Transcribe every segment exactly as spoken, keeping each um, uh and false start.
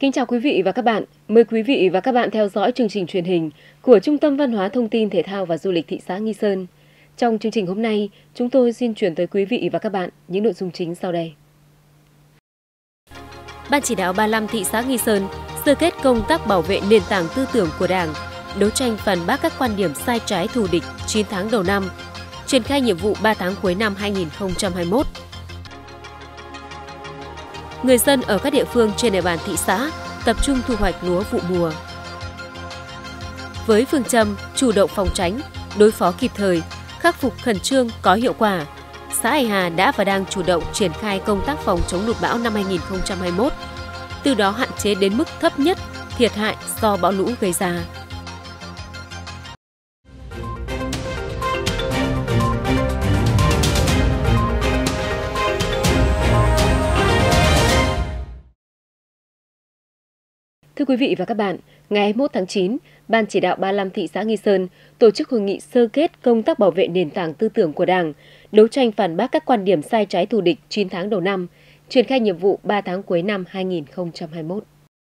Kính chào quý vị và các bạn. Mời quý vị và các bạn theo dõi chương trình truyền hình của Trung tâm Văn hóa Thông tin Thể thao và Du lịch thị xã Nghi Sơn. Trong chương trình hôm nay, chúng tôi xin chuyển tới quý vị và các bạn những nội dung chính sau đây. Ban chỉ đạo ba mươi lăm thị xã Nghi Sơn sơ kết công tác bảo vệ nền tảng tư tưởng của Đảng, đấu tranh phản bác các quan điểm sai trái thù địch chín tháng đầu năm, triển khai nhiệm vụ ba tháng cuối năm hai nghìn không trăm hai mươi mốt. Người dân ở các địa phương trên địa bàn thị xã tập trung thu hoạch lúa vụ mùa. Với phương châm chủ động phòng tránh, đối phó kịp thời, khắc phục khẩn trương có hiệu quả, xã Hải Hà đã và đang chủ động triển khai công tác phòng chống lụt bão năm hai nghìn không trăm hai mươi mốt, từ đó hạn chế đến mức thấp nhất thiệt hại do bão lũ gây ra. Thưa quý vị và các bạn, ngày hai mươi mốt tháng chín, Ban chỉ đạo ba mươi lăm thị xã Nghi Sơn tổ chức hội nghị sơ kết công tác bảo vệ nền tảng tư tưởng của Đảng, đấu tranh phản bác các quan điểm sai trái thù địch chín tháng đầu năm, triển khai nhiệm vụ ba tháng cuối năm hai nghìn không trăm hai mươi mốt.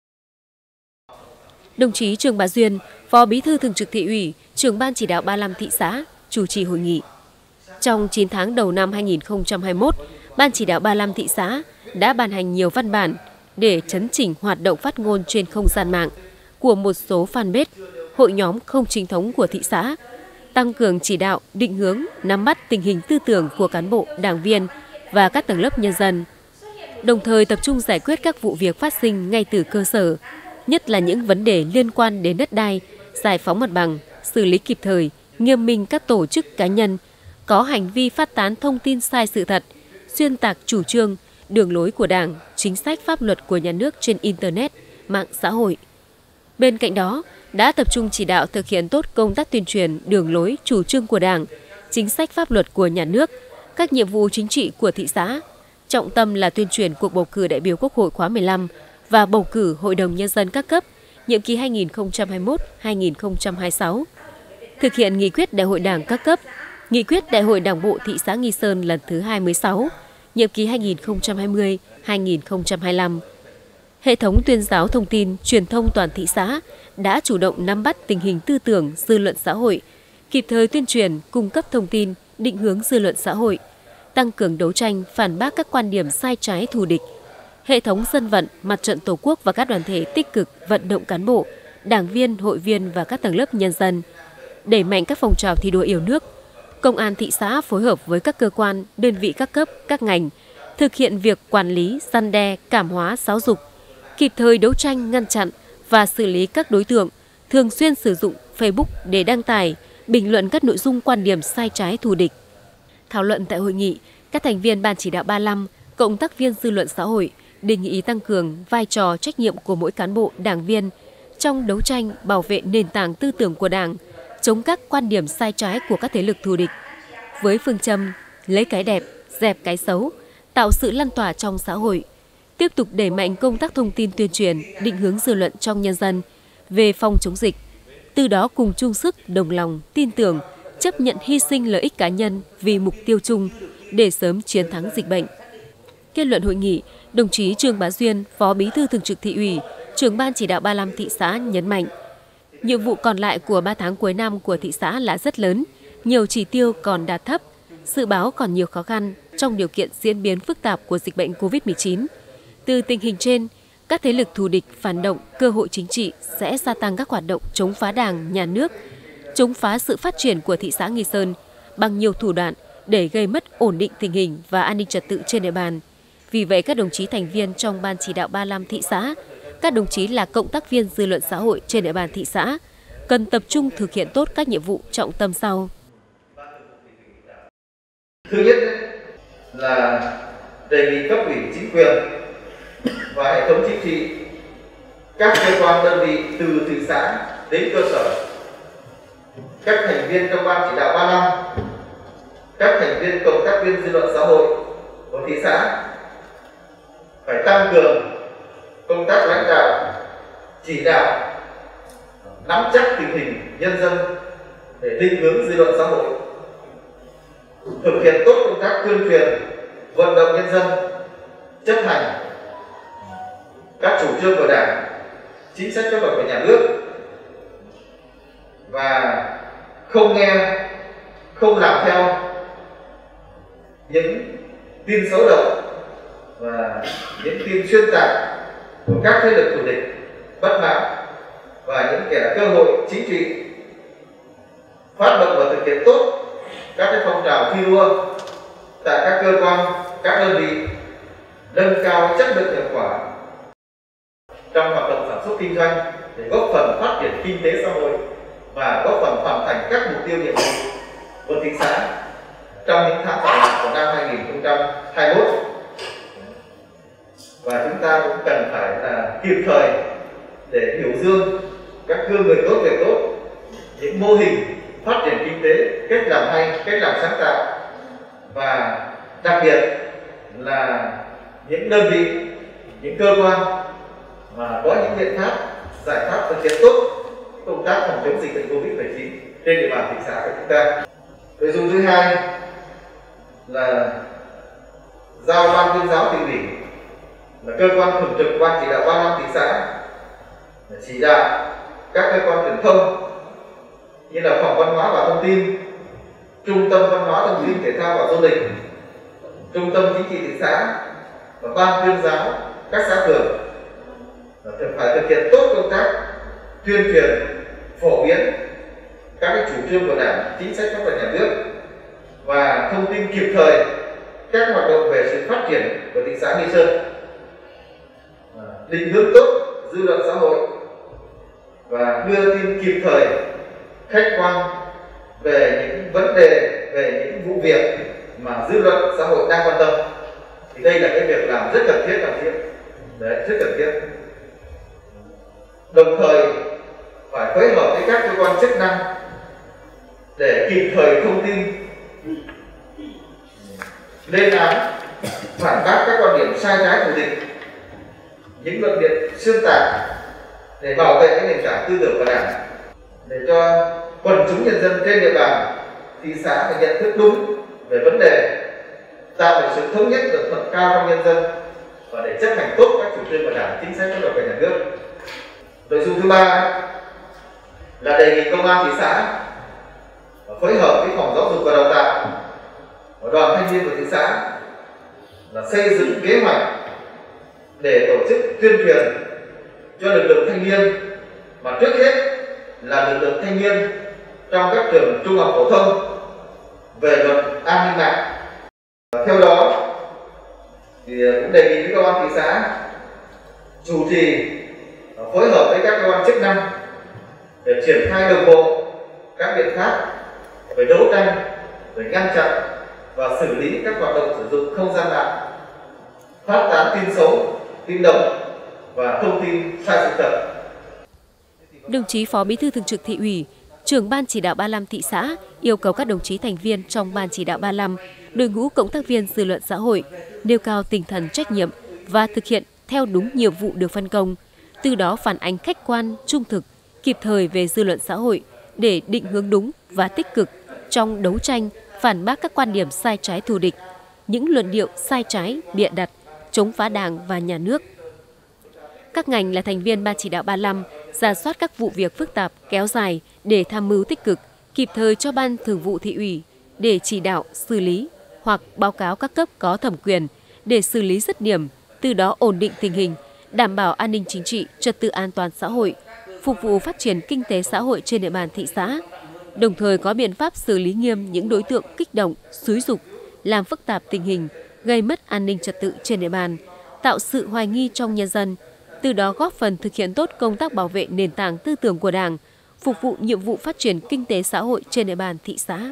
Đồng chí Trương Bá Duyên, Phó Bí thư Thường trực Thị ủy, Trưởng Ban chỉ đạo ba mươi lăm thị xã, chủ trì hội nghị. Trong chín tháng đầu năm hai nghìn không trăm hai mươi mốt, Ban chỉ đạo ba mươi lăm thị xã đã ban hành nhiều văn bản để chấn chỉnh hoạt động phát ngôn trên không gian mạng của một số fanpage, hội nhóm không chính thống của thị xã, tăng cường chỉ đạo, định hướng, nắm bắt tình hình tư tưởng của cán bộ, đảng viên và các tầng lớp nhân dân, đồng thời tập trung giải quyết các vụ việc phát sinh ngay từ cơ sở, nhất là những vấn đề liên quan đến đất đai, giải phóng mặt bằng, xử lý kịp thời, nghiêm minh các tổ chức cá nhân có hành vi phát tán thông tin sai sự thật, xuyên tạc chủ trương, đường lối của Đảng, chính sách pháp luật của nhà nước trên Internet, mạng xã hội. Bên cạnh đó, đã tập trung chỉ đạo thực hiện tốt công tác tuyên truyền đường lối, chủ trương của Đảng, chính sách pháp luật của nhà nước, các nhiệm vụ chính trị của thị xã. Trọng tâm là tuyên truyền cuộc bầu cử đại biểu Quốc hội khóa mười lăm và bầu cử Hội đồng Nhân dân các cấp, nhiệm kỳ hai nghìn không trăm hai mươi mốt đến hai nghìn không trăm hai mươi sáu. Thực hiện nghị quyết Đại hội Đảng các cấp, nghị quyết Đại hội Đảng bộ thị xã Nghi Sơn lần thứ hai mươi sáu, nhiệm kỳ hai nghìn không trăm hai mươi đến hai nghìn không trăm hai mươi lăm. Hệ thống tuyên giáo thông tin, truyền thông toàn thị xã đã chủ động nắm bắt tình hình tư tưởng, dư luận xã hội, kịp thời tuyên truyền, cung cấp thông tin, định hướng dư luận xã hội, tăng cường đấu tranh, phản bác các quan điểm sai trái thù địch. Hệ thống dân vận, mặt trận Tổ quốc và các đoàn thể tích cực vận động cán bộ, đảng viên, hội viên và các tầng lớp nhân dân, đẩy mạnh các phong trào thi đua yêu nước. Công an thị xã phối hợp với các cơ quan, đơn vị các cấp, các ngành, thực hiện việc quản lý, răn đe, cảm hóa, giáo dục, kịp thời đấu tranh, ngăn chặn và xử lý các đối tượng thường xuyên sử dụng Facebook để đăng tải, bình luận các nội dung quan điểm sai trái thù địch. Thảo luận tại hội nghị, các thành viên Ban chỉ đạo ba mươi lăm, cộng tác viên dư luận xã hội đề nghị tăng cường vai trò trách nhiệm của mỗi cán bộ, đảng viên trong đấu tranh bảo vệ nền tảng tư tưởng của Đảng, chống các quan điểm sai trái của các thế lực thù địch. Với phương châm lấy cái đẹp, dẹp cái xấu, tạo sự lan tỏa trong xã hội, tiếp tục đẩy mạnh công tác thông tin tuyên truyền, định hướng dư luận trong nhân dân về phòng chống dịch, từ đó cùng chung sức, đồng lòng, tin tưởng, chấp nhận hy sinh lợi ích cá nhân vì mục tiêu chung để sớm chiến thắng dịch bệnh. Kết luận hội nghị, đồng chí Trương Bá Duyên, Phó Bí thư Thường trực Thị ủy, Trưởng Ban chỉ đạo ba mươi lăm thị xã nhấn mạnh, nhiệm vụ còn lại của ba tháng cuối năm của thị xã là rất lớn, nhiều chỉ tiêu còn đạt thấp, dự báo còn nhiều khó khăn trong điều kiện diễn biến phức tạp của dịch bệnh covid mười chín. Từ tình hình trên, các thế lực thù địch, phản động, cơ hội chính trị sẽ gia tăng các hoạt động chống phá Đảng, Nhà nước, chống phá sự phát triển của thị xã Nghi Sơn bằng nhiều thủ đoạn để gây mất ổn định tình hình và an ninh trật tự trên địa bàn. Vì vậy, các đồng chí thành viên trong Ban chỉ đạo ba mươi lăm thị xã, các đồng chí là cộng tác viên dư luận xã hội trên địa bàn thị xã, cần tập trung thực hiện tốt các nhiệm vụ trọng tâm sau. Thứ nhất là đề nghị cấp ủy chính quyền và hệ thống chính trị, các cơ quan đơn vị từ thị xã đến cơ sở, các thành viên trong Ban chỉ đạo ba mươi lăm, các thành viên cộng tác viên dư luận xã hội của thị xã phải tăng cường công tác lãnh đạo, chỉ đạo, nắm chắc tình hình nhân dân để định hướng dư luận xã hội, thực hiện tốt công tác tuyên truyền, vận động nhân dân chấp hành các chủ trương của Đảng, chính sách pháp luật của nhà nước và không nghe, không làm theo những tin xấu độc và những tin xuyên tạc của các thế lực thù địch, bất mãn và những kẻ cơ hội chính trị, phát động và thực hiện tốt các cái phong trào thi đua tại các cơ quan, các đơn vị, nâng cao chất lượng hiệu quả trong hoạt động sản xuất kinh doanh để góp phần phát triển kinh tế xã hội và góp phần hoàn thành các mục tiêu nhiệm vụ của thị xã trong những tháng còn lại của năm hai nghìn không trăm hai mươi mốt. Và chúng ta cũng cần phải là kịp thời để biểu dương các gương người tốt việc tốt, những mô hình phát triển kinh tế, cách làm hay, cách làm sáng tạo, và đặc biệt là những đơn vị, những cơ quan mà có những biện pháp, giải pháp thực hiện tốt công tác phòng chống dịch bệnh Covid mười chín trên địa bàn thị xã của chúng ta. Nội dung thứ hai là giao ban tuyên giáo thị ủy là cơ quan thường trực ban chỉ đạo ba mươi lăm thị xã chỉ đạo các cơ quan truyền thông như là phòng văn hóa và thông tin, trung tâm văn hóa thông tin thể thao và du lịch, trung tâm chính trị thị xã và ban tuyên giáo các xã phường phải thực hiện tốt công tác tuyên truyền, phổ biến các cái chủ trương của Đảng, chính sách pháp luật nhà nước và thông tin kịp thời các hoạt động về sự phát triển của thị xã Nghi Sơn, định hướng tốt dư luận xã hội và đưa tin kịp thời, khách quan về những vấn đề, về những vụ việc mà dư luận xã hội đang quan tâm. Thì đây là cái việc làm rất cần thiết, cần thiết, đấy, rất cần thiết. Đồng thời phải phối hợp với các cơ quan chức năng để kịp thời thông tin, lên án, phản bác các quan điểm sai trái thù địch, những luận điệu xuyên tạc để bảo vệ cái nền tảng tư tưởng của Đảng, để cho quần chúng nhân dân trên địa bàn thị xã phải nhận thức đúng về vấn đề, tạo được sự thống nhất, đồng thuận cao trong nhân dân và để chấp hành tốt các chủ trương của Đảng, chính sách pháp luật của nhà nước. Nội dung thứ ba là đề nghị công an thị xã phối hợp với phòng giáo dục và đào tạo và đoàn thanh niên của thị xã là xây dựng kế hoạch để tổ chức tuyên truyền cho lực lượng thanh niên, mà trước hết là lực lượng thanh niên trong các trường trung học phổ thông về luật an ninh mạng. Theo đó thì cũng đề nghị với công an thị xã chủ trì phối hợp với các cơ quan chức năng để triển khai đồng bộ các biện pháp về đấu tranh, về ngăn chặn và xử lý các hoạt động sử dụng không gian mạng, phát tán tin xấu, tin độc và thông tin sai sự thật. Đồng chí Phó Bí thư Thường trực Thị ủy, trưởng Ban chỉ đạo ba mươi lăm thị xã yêu cầu các đồng chí thành viên trong Ban chỉ đạo ba mươi lăm, đội ngũ cộng tác viên dư luận xã hội nêu cao tinh thần trách nhiệm và thực hiện theo đúng nhiệm vụ được phân công, từ đó phản ánh khách quan, trung thực, kịp thời về dư luận xã hội để định hướng đúng và tích cực trong đấu tranh, phản bác các quan điểm sai trái thù địch, những luận điệu sai trái, bịa đặt, chống phá Đảng và Nhà nước. Các ngành là thành viên Ban chỉ đạo ba mươi lăm rà soát các vụ việc phức tạp, kéo dài để tham mưu tích cực, kịp thời cho Ban Thường vụ Thị ủy để chỉ đạo, xử lý hoặc báo cáo các cấp có thẩm quyền để xử lý dứt điểm, từ đó ổn định tình hình, đảm bảo an ninh chính trị, trật tự an toàn xã hội, phục vụ phát triển kinh tế xã hội trên địa bàn thị xã, đồng thời có biện pháp xử lý nghiêm những đối tượng kích động, xúi giục, làm phức tạp tình hình, gây mất an ninh trật tự trên địa bàn, tạo sự hoài nghi trong nhân dân, từ đó góp phần thực hiện tốt công tác bảo vệ nền tảng tư tưởng của Đảng, phục vụ nhiệm vụ phát triển kinh tế xã hội trên địa bàn thị xã.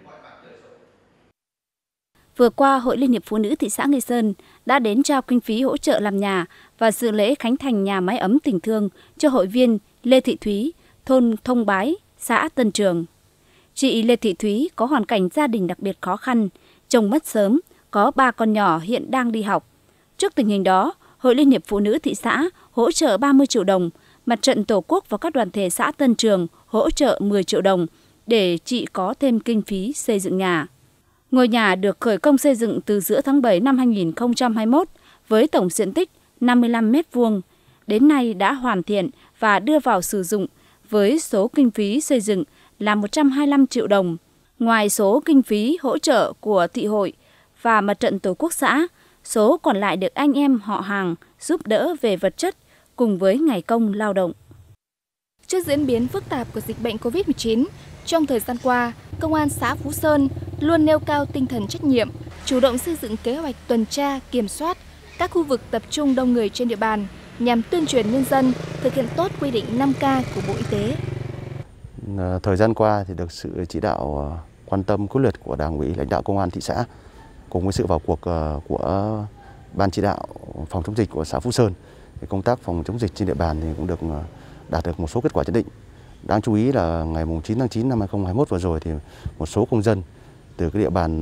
Vừa qua, Hội Liên hiệp Phụ nữ thị xã Nghi Sơn đã đến trao kinh phí hỗ trợ làm nhà và dự lễ khánh thành nhà máy ấm tình thương cho hội viên Lê Thị Thúy, thôn Thông Bái, xã Tân Trường. Chị Lê Thị Thúy có hoàn cảnh gia đình đặc biệt khó khăn, chồng mất sớm, có ba con nhỏ hiện đang đi học. Trước tình hình đó, Hội Liên hiệp Phụ nữ thị xã hỗ trợ ba mươi triệu đồng, Mặt trận Tổ quốc và các đoàn thể xã Tân Trường hỗ trợ mười triệu đồng để chị có thêm kinh phí xây dựng nhà. Ngôi nhà được khởi công xây dựng từ giữa tháng bảy năm hai nghìn không trăm hai mươi mốt với tổng diện tích năm mươi lăm mét vuông. đến nay đã hoàn thiện và đưa vào sử dụng với số kinh phí xây dựng là một trăm hai mươi lăm triệu đồng. Ngoài số kinh phí hỗ trợ của thị hội và Mặt trận Tổ quốc xã, số còn lại được anh em họ hàng giúp đỡ về vật chất cùng với ngày công lao động. Trước diễn biến phức tạp của dịch bệnh Covid mười chín, trong thời gian qua, Công an xã Phú Sơn luôn nêu cao tinh thần trách nhiệm, chủ động xây dựng kế hoạch tuần tra, kiểm soát các khu vực tập trung đông người trên địa bàn nhằm tuyên truyền nhân dân thực hiện tốt quy định năm K của Bộ Y tế. Thời gian qua thì được sự chỉ đạo quan tâm quyết liệt của Đảng ủy, lãnh đạo Công an thị xã cùng với sự vào cuộc của Ban chỉ đạo phòng chống dịch của xã Phú Sơn, thì công tác phòng chống dịch trên địa bàn thì cũng được đạt được một số kết quả nhất định. Đáng chú ý là ngày chín tháng chín năm hai nghìn không trăm hai mươi mốt vừa rồi thì một số công dân từ cái địa bàn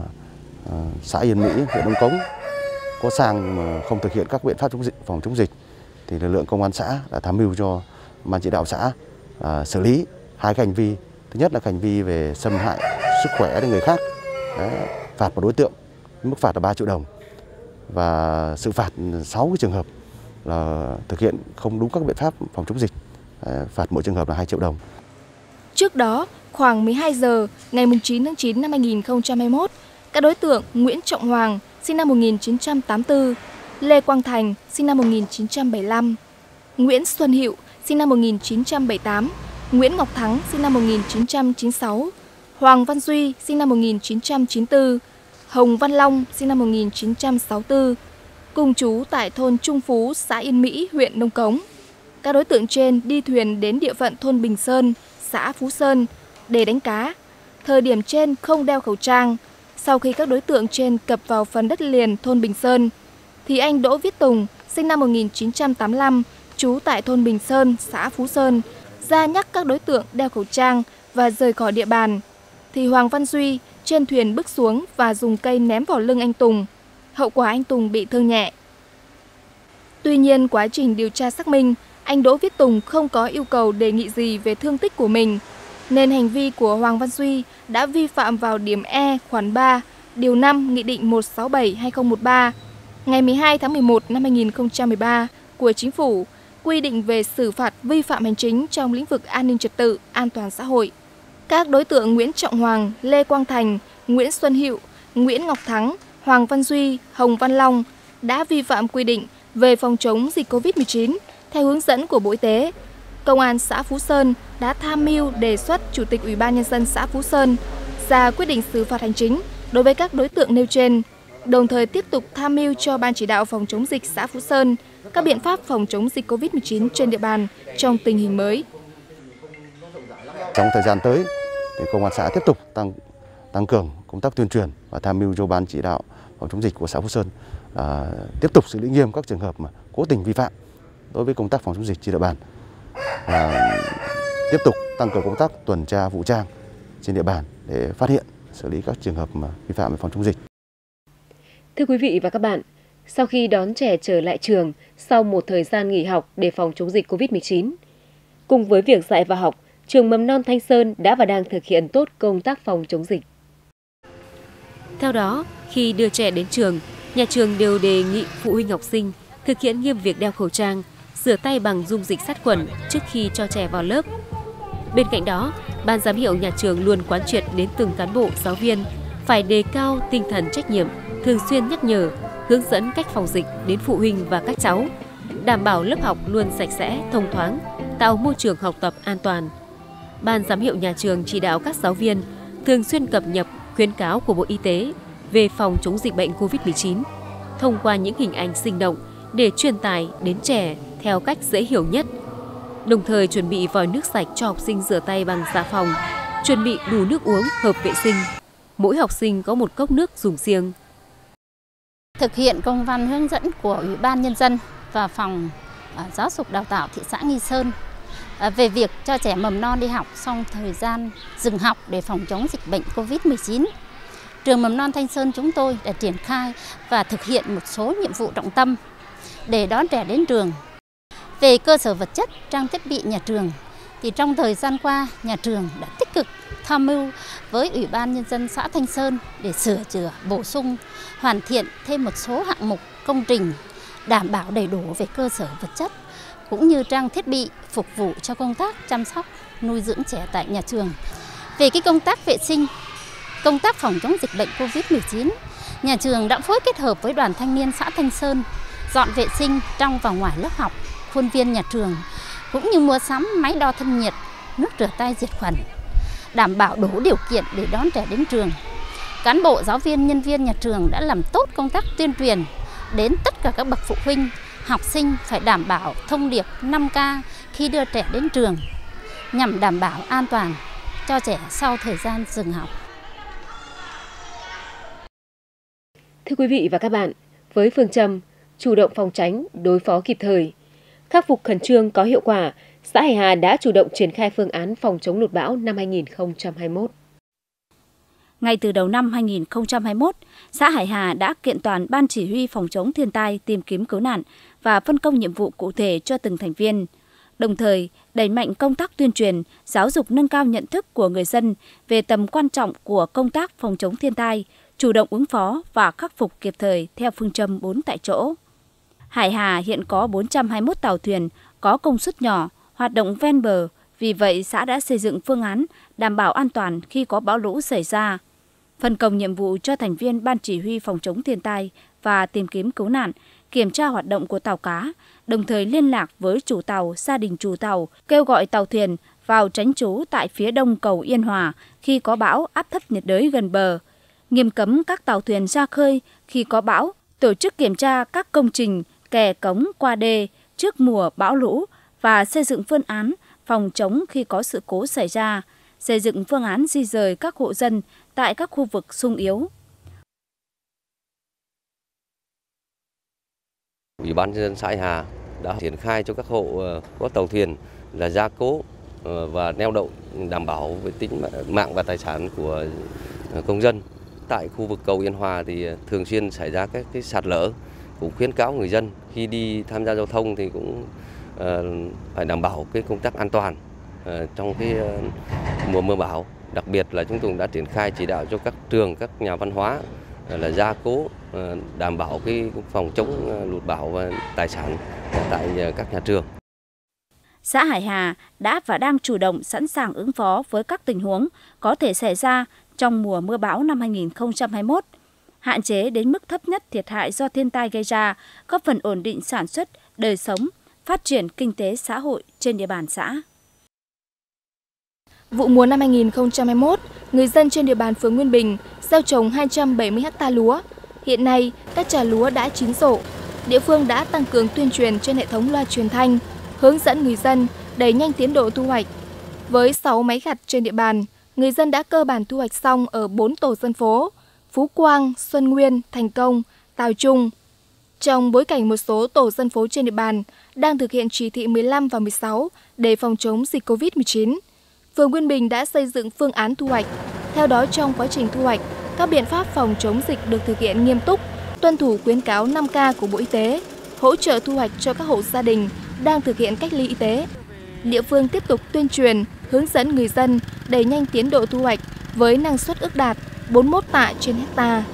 xã Yên Mỹ, huyện Đông Cống có sang mà không thực hiện các biện pháp chống dịch, phòng chống dịch thì lực lượng công an xã đã tham mưu cho Ban chỉ đạo xã à, xử lý hai cái hành vi. Thứ nhất là hành vi về xâm hại sức khỏe đến người khác, đấy, phạt một đối tượng, mức phạt là ba triệu đồng, và xử phạt sáu cái trường hợp là thực hiện không đúng các biện pháp phòng chống dịch, phạt mỗi trường hợp là hai triệu đồng. Trước đó, khoảng mười hai giờ ngày chín tháng chín năm hai nghìn không trăm hai mươi mốt, các đối tượng Nguyễn Trọng Hoàng, sinh năm một nghìn chín trăm tám mươi tư, Lê Quang Thành, sinh năm một nghìn chín trăm bảy mươi lăm, Nguyễn Xuân Hiệu, sinh năm một nghìn chín trăm bảy mươi tám, Nguyễn Ngọc Thắng, sinh năm một nghìn chín trăm chín mươi sáu, Hoàng Văn Duy, sinh năm một nghìn chín trăm chín mươi tư, Hồng Văn Long, sinh năm một nghìn chín trăm sáu mươi tư, cùng trú tại thôn Trung Phú, xã Yên Mỹ, huyện Đông Cống. Các đối tượng trên đi thuyền đến địa phận thôn Bình Sơn, xã Phú Sơn để đánh cá. Thời điểm trên không đeo khẩu trang. Sau khi các đối tượng trên cập vào phần đất liền thôn Bình Sơn, thì anh Đỗ Viết Tùng, sinh năm một nghìn chín trăm tám mươi lăm, trú tại thôn Bình Sơn, xã Phú Sơn, ra nhắc các đối tượng đeo khẩu trang và rời khỏi địa bàn. Thì Hoàng Văn Duy trên thuyền bước xuống và dùng cây ném vào lưng anh Tùng. Hậu quả anh Tùng bị thương nhẹ. Tuy nhiên, quá trình điều tra xác minh, anh Đỗ Viết Tùng không có yêu cầu đề nghị gì về thương tích của mình, nên hành vi của Hoàng Văn Duy đã vi phạm vào điểm E khoản ba, điều năm Nghị định một trăm sáu mươi bảy trên hai nghìn không trăm mười ba ngày mười hai tháng mười một năm hai nghìn không trăm mười ba của Chính phủ quy định về xử phạt vi phạm hành chính trong lĩnh vực an ninh trật tự, an toàn xã hội. Các đối tượng Nguyễn Trọng Hoàng, Lê Quang Thành, Nguyễn Xuân Hiệu, Nguyễn Ngọc Thắng, Hoàng Văn Duy, Hồng Văn Long đã vi phạm quy định về phòng chống dịch Covid mười chín theo hướng dẫn của Bộ Y tế. Công an xã Phú Sơn đã tham mưu đề xuất Chủ tịch Ủy ban Nhân dân xã Phú Sơn ra quyết định xử phạt hành chính đối với các đối tượng nêu trên, đồng thời tiếp tục tham mưu cho Ban chỉ đạo phòng chống dịch xã Phú Sơn các biện pháp phòng chống dịch Covid mười chín trên địa bàn trong tình hình mới. Trong thời gian tới, thì Công an xã tiếp tục tăng tăng cường công tác tuyên truyền và tham mưu cho Ban chỉ đạo phòng chống dịch của xã Phú Sơn à, tiếp tục xử lý nghiêm các trường hợp mà cố tình vi phạm đối với công tác phòng chống dịch trên địa bàn, và tiếp tục tăng cường công tác tuần tra vũ trang trên địa bàn để phát hiện, xử lý các trường hợp mà vi phạm về phòng chống dịch. Thưa quý vị và các bạn, sau khi đón trẻ trở lại trường sau một thời gian nghỉ học để phòng chống dịch Covid mười chín, cùng với việc dạy và học, trường mầm non Thanh Sơn đã và đang thực hiện tốt công tác phòng chống dịch. Theo đó, khi đưa trẻ đến trường, nhà trường đều đề nghị phụ huynh học sinh thực hiện nghiêm việc đeo khẩu trang, rửa tay bằng dung dịch sát khuẩn trước khi cho trẻ vào lớp. Bên cạnh đó, Ban giám hiệu nhà trường luôn quán triệt đến từng cán bộ, giáo viên phải đề cao tinh thần trách nhiệm, thường xuyên nhắc nhở, hướng dẫn cách phòng dịch đến phụ huynh và các cháu, đảm bảo lớp học luôn sạch sẽ, thông thoáng, tạo môi trường học tập an toàn. Ban giám hiệu nhà trường chỉ đạo các giáo viên thường xuyên cập nhật khuyến cáo của Bộ Y tế về phòng chống dịch bệnh Covid mười chín thông qua những hình ảnh sinh động để truyền tải đến trẻ theo cách dễ hiểu nhất. Đồng thời chuẩn bị vòi nước sạch cho học sinh rửa tay bằng xà phòng, chuẩn bị đủ nước uống hợp vệ sinh. Mỗi học sinh có một cốc nước dùng riêng. Thực hiện công văn hướng dẫn của Ủy ban Nhân dân và Phòng Giáo dục Đào tạo thị xã Nghi Sơn về việc cho trẻ mầm non đi học xong thời gian dừng học để phòng chống dịch bệnh Covid mười chín. Trường mầm non Thanh Sơn chúng tôi đã triển khai và thực hiện một số nhiệm vụ trọng tâm để đón trẻ đến trường. Về cơ sở vật chất, trang thiết bị nhà trường, thì trong thời gian qua, nhà trường đã tích cực tham mưu với Ủy ban Nhân dân xã Thanh Sơn để sửa chữa, bổ sung, hoàn thiện thêm một số hạng mục công trình đảm bảo đầy đủ về cơ sở vật chất cũng như trang thiết bị phục vụ cho công tác chăm sóc, nuôi dưỡng trẻ tại nhà trường. Về cái công tác vệ sinh, công tác phòng chống dịch bệnh Covid mười chín, nhà trường đã phối kết hợp với Đoàn Thanh niên xã Thanh Sơn dọn vệ sinh trong và ngoài lớp học, khuôn viên nhà trường, cũng như mua sắm máy đo thân nhiệt, nước rửa tay diệt khuẩn, đảm bảo đủ điều kiện để đón trẻ đến trường. Cán bộ, giáo viên, nhân viên nhà trường đã làm tốt công tác tuyên truyền đến tất cả các bậc phụ huynh, học sinh phải đảm bảo thông điệp năm K khi đưa trẻ đến trường, nhằm đảm bảo an toàn cho trẻ sau thời gian dừng học. Thưa quý vị và các bạn, với phương châm chủ động phòng tránh, đối phó kịp thời, khắc phục khẩn trương có hiệu quả, xã Hải Hà đã chủ động triển khai phương án phòng chống lụt bão năm hai nghìn không trăm hai mươi mốt. Ngay từ đầu năm hai nghìn không trăm hai mươi mốt, xã Hải Hà đã kiện toàn Ban Chỉ huy Phòng chống thiên tai, tìm kiếm cứu nạn và phân công nhiệm vụ cụ thể cho từng thành viên. Đồng thời, đẩy mạnh công tác tuyên truyền, giáo dục nâng cao nhận thức của người dân về tầm quan trọng của công tác phòng chống thiên tai, chủ động ứng phó và khắc phục kịp thời theo phương châm bốn tại chỗ. Hải Hà hiện có bốn trăm hai mươi mốt tàu thuyền có công suất nhỏ, hoạt động ven bờ, vì vậy xã đã xây dựng phương án đảm bảo an toàn khi có bão lũ xảy ra. Phân công nhiệm vụ cho thành viên Ban Chỉ huy Phòng chống thiên tai và tìm kiếm cứu nạn, kiểm tra hoạt động của tàu cá, đồng thời liên lạc với chủ tàu, gia đình chủ tàu, kêu gọi tàu thuyền vào tránh trú tại phía đông cầu Yên Hòa khi có bão áp thấp nhiệt đới gần bờ, nghiêm cấm các tàu thuyền ra khơi khi có bão, tổ chức kiểm tra các công trình, kè cống qua đê trước mùa bão lũ và xây dựng phương án phòng chống khi có sự cố xảy ra, xây dựng phương án di rời các hộ dân tại các khu vực xung yếu. Ủy ban nhân dân xã Hải Hà đã triển khai cho các hộ có tàu thuyền là gia cố và neo đậu đảm bảo về tính mạng và tài sản của công dân. Tại khu vực cầu Yên Hòa thì thường xuyên xảy ra các cái sạt lở, cũng khuyến cáo người dân khi đi tham gia giao thông thì cũng phải đảm bảo cái công tác an toàn trong cái mùa mưa bão. Đặc biệt là chúng tôi đã triển khai chỉ đạo cho các trường, các nhà văn hóa là gia cố đảm bảo cái phòng chống lụt bão và tài sản tại các nhà trường. Xã Hải Hà đã và đang chủ động sẵn sàng ứng phó với các tình huống có thể xảy ra trong mùa mưa bão năm hai nghìn không trăm hai mươi mốt, hạn chế đến mức thấp nhất thiệt hại do thiên tai gây ra, góp phần ổn định sản xuất, đời sống, phát triển kinh tế xã hội trên địa bàn xã. Vụ mùa năm hai nghìn không trăm hai mươi mốt, người dân trên địa bàn phường Nguyên Bình gieo trồng hai trăm bảy mươi héc ta lúa. Hiện nay, các trà lúa đã chín rộ. Địa phương đã tăng cường tuyên truyền trên hệ thống loa truyền thanh, hướng dẫn người dân đẩy nhanh tiến độ thu hoạch. Với sáu máy gặt trên địa bàn, người dân đã cơ bản thu hoạch xong ở bốn tổ dân phố: Phú Quang, Xuân Nguyên, Thành Công, Tào Trung. Trong bối cảnh một số tổ dân phố trên địa bàn đang thực hiện chỉ thị mười lăm và mười sáu để phòng chống dịch Covid mười chín, phường Nguyên Bình đã xây dựng phương án thu hoạch. Theo đó, trong quá trình thu hoạch, các biện pháp phòng chống dịch được thực hiện nghiêm túc, tuân thủ khuyến cáo năm K của Bộ Y tế, hỗ trợ thu hoạch cho các hộ gia đình đang thực hiện cách ly y tế. Địa phương tiếp tục tuyên truyền, hướng dẫn người dân đẩy nhanh tiến độ thu hoạch với năng suất ước đạt bốn mươi mốt tạ trên hectare.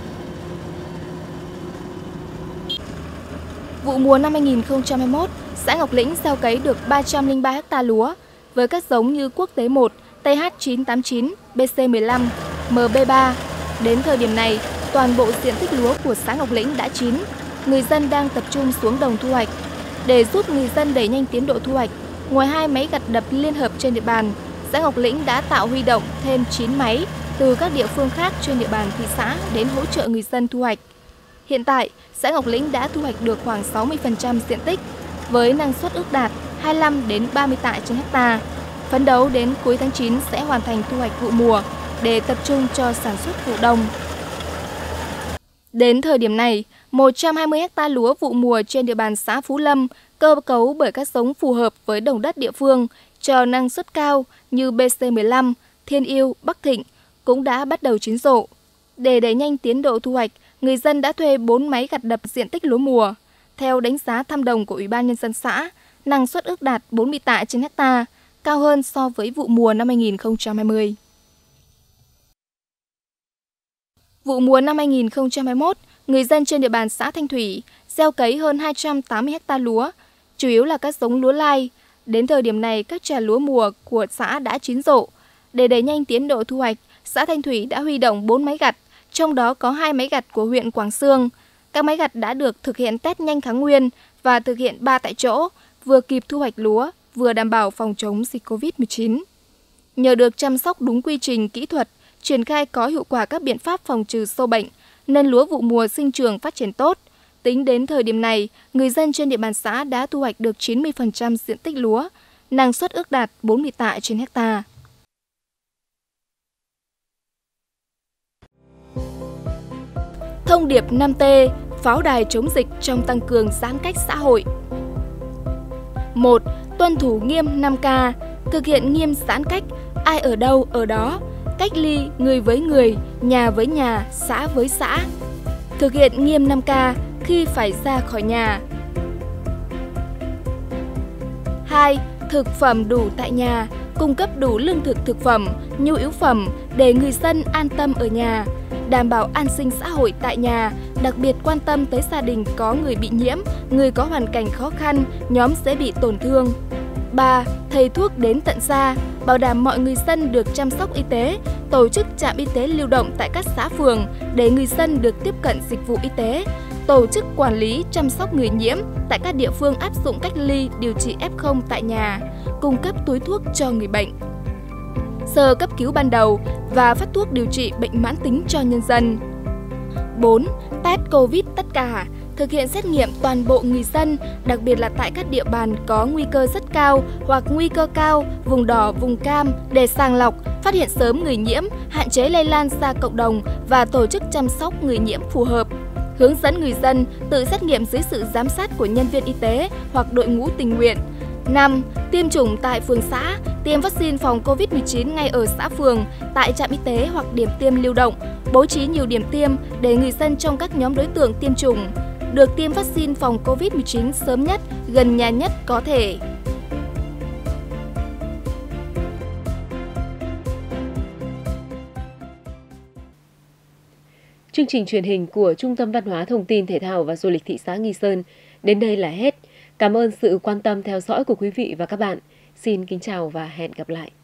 Vụ mùa năm hai nghìn không trăm hai mươi mốt, xã Ngọc Lĩnh gieo cấy được ba trăm lẻ ba héc ta lúa với các giống như Quốc tế một, T H chín tám chín, B C mười lăm, M B ba. Đến thời điểm này, toàn bộ diện tích lúa của xã Ngọc Lĩnh đã chín. Người dân đang tập trung xuống đồng thu hoạch. Để giúp người dân đẩy nhanh tiến độ thu hoạch, ngoài hai máy gặt đập liên hợp trên địa bàn, xã Ngọc Lĩnh đã tạo huy động thêm chín máy từ các địa phương khác trên địa bàn thị xã đến hỗ trợ người dân thu hoạch. Hiện tại, xã Ngọc Lĩnh đã thu hoạch được khoảng sáu mươi phần trăm diện tích với năng suất ước đạt hai mươi lăm đến ba mươi tạ trên hectare. Phấn đấu đến cuối tháng chín sẽ hoàn thành thu hoạch vụ mùa để tập trung cho sản xuất vụ đông. Đến thời điểm này, một trăm hai mươi héc ta lúa vụ mùa trên địa bàn xã Phú Lâm cơ cấu bởi các giống phù hợp với đồng đất địa phương cho năng suất cao như B C mười lăm, Thiên Yêu, Bắc Thịnh cũng đã bắt đầu chín rộ. Để đẩy nhanh tiến độ thu hoạch, người dân đã thuê bốn máy gặt đập diện tích lúa mùa. Theo đánh giá thăm đồng của Ủy ban Nhân dân xã, năng suất ước đạt bốn mươi tạ trên hectare, cao hơn so với vụ mùa năm hai nghìn không trăm hai mươi. Vụ mùa năm hai nghìn không trăm hai mươi mốt, người dân trên địa bàn xã Thanh Thủy gieo cấy hơn hai trăm tám mươi héc ta lúa, chủ yếu là các giống lúa lai. Đến thời điểm này, các trà lúa mùa của xã đã chín rộ. Để đẩy nhanh tiến độ thu hoạch, xã Thanh Thủy đã huy động bốn máy gặt, trong đó có hai máy gặt của huyện Quảng Xương. Các máy gặt đã được thực hiện test nhanh kháng nguyên và thực hiện ba tại chỗ, vừa kịp thu hoạch lúa, vừa đảm bảo phòng chống dịch Covid mười chín. Nhờ được chăm sóc đúng quy trình kỹ thuật, triển khai có hiệu quả các biện pháp phòng trừ sâu bệnh, nên lúa vụ mùa sinh trưởng phát triển tốt. Tính đến thời điểm này, người dân trên địa bàn xã đã thu hoạch được chín mươi phần trăm diện tích lúa, năng suất ước đạt bốn mươi tạ trên hectare. Thông điệp năm T, pháo đài chống dịch trong tăng cường giãn cách xã hội. một. Tuân thủ nghiêm năm K, thực hiện nghiêm giãn cách, ai ở đâu ở đó, cách ly người với người, nhà với nhà, xã với xã. Thực hiện nghiêm năm K khi phải ra khỏi nhà. hai. Thực phẩm đủ tại nhà, cung cấp đủ lương thực thực phẩm, nhu yếu phẩm để người dân an tâm ở nhà, đảm bảo an sinh xã hội tại nhà, đặc biệt quan tâm tới gia đình có người bị nhiễm, người có hoàn cảnh khó khăn, nhóm dễ bị tổn thương. ba. Thầy thuốc đến tận gia, bảo đảm mọi người dân được chăm sóc y tế, tổ chức trạm y tế lưu động tại các xã phường để người dân được tiếp cận dịch vụ y tế, tổ chức quản lý chăm sóc người nhiễm tại các địa phương áp dụng cách ly điều trị ép không tại nhà, cung cấp túi thuốc cho người bệnh, sơ cấp cứu ban đầu và phát thuốc điều trị bệnh mãn tính cho nhân dân. bốn. Test Covid tất cả, thực hiện xét nghiệm toàn bộ người dân, đặc biệt là tại các địa bàn có nguy cơ rất cao hoặc nguy cơ cao, vùng đỏ, vùng cam để sàng lọc, phát hiện sớm người nhiễm, hạn chế lây lan ra cộng đồng và tổ chức chăm sóc người nhiễm phù hợp. Hướng dẫn người dân tự xét nghiệm dưới sự giám sát của nhân viên y tế hoặc đội ngũ tình nguyện. năm. Tiêm chủng tại phường xã, tiêm vaccine phòng Covid mười chín ngay ở xã phường, tại trạm y tế hoặc điểm tiêm lưu động, bố trí nhiều điểm tiêm để người dân trong các nhóm đối tượng tiêm chủng được tiêm vaccine phòng Covid mười chín sớm nhất, gần nhà nhất có thể. Chương trình truyền hình của Trung tâm Văn hóa Thông tin Thể thao và Du lịch thị xã Nghi Sơn đến đây là hết. Cảm ơn sự quan tâm theo dõi của quý vị và các bạn. Xin kính chào và hẹn gặp lại.